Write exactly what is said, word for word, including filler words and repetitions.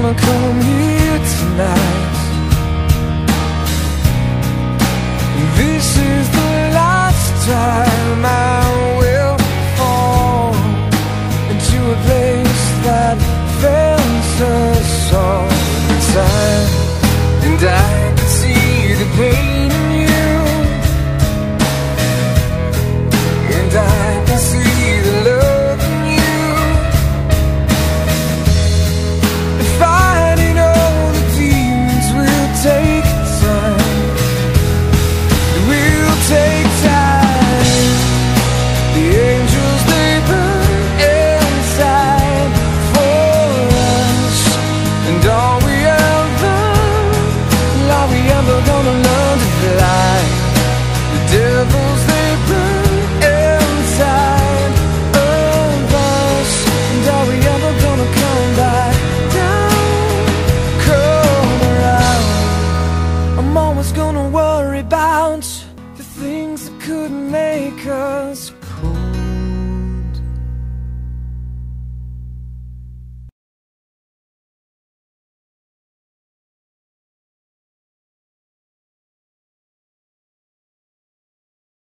gonna come here tonight. This is the last time I will fall into a place that fails us all the time. And I can see the pain in you, and I can see the love in you. Fighting all the demons will take time. It will take time. The angels, they burn inside for us. And are we ever, are we ever gonna learn to fly? The devils, they burn inside of us. And are we ever gonna come back down, come around? I'm always gonna worry about the things that couldn't make us